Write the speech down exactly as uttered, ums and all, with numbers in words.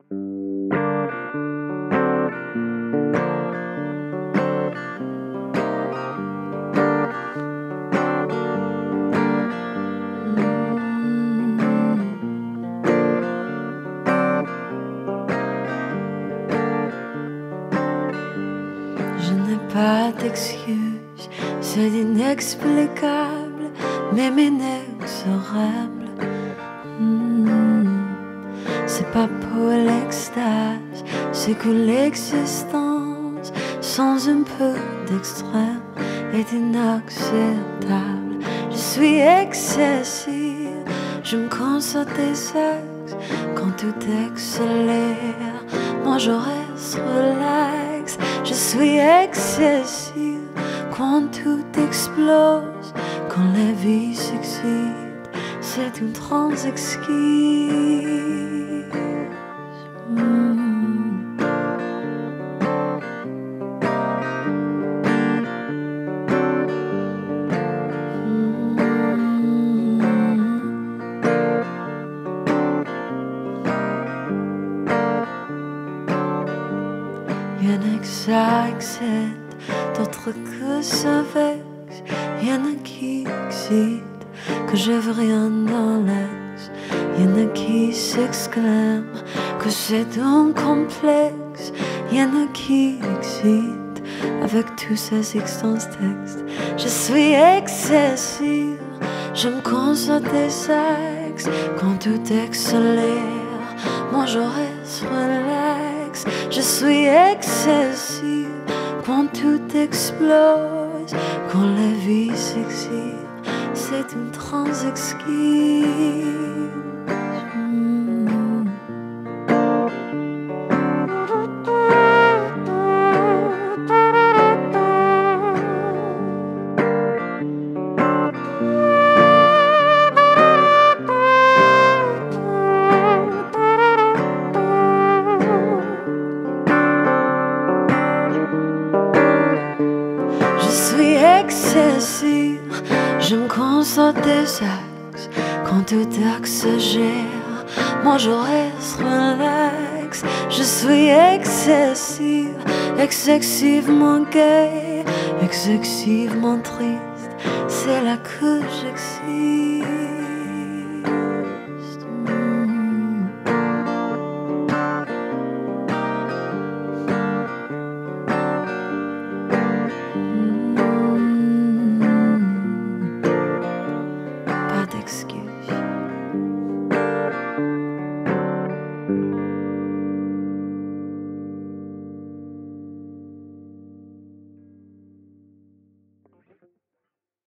Je n'ai pas d'excuses, c'est inexplicable, mais inexorable. Mmh. C'est pas pour l'extase, c'est que l'existence sans un peu d'extrême est inacceptable. Je suis excessive, je me constate des axes quand tout accélère. Moi je reste relax. Je suis excessive quand tout explose, quand la vie s'excite, c'est une transe exquise. Mmh. Y'en a que ça excite, d'autres que ça vexe. Y'en a qui excitent, que je veux rien dans l'ex. Y'en a qui s'exclament, que c'est un complexe. Y'en a qui excitent, avec tous ces extenses textes. Je suis excessive, je me constate des axes quand tout accélère. Moi je reste relax. Je suis excessive quand tout explose, quand la vie s'excite, c'est une transe exquise. Mmh. Je suis excessive, je me constate des axes quand tout exagère. Moi je reste relax. Je suis excessive, excessivement gay, excessivement triste. C'est là que j'excite.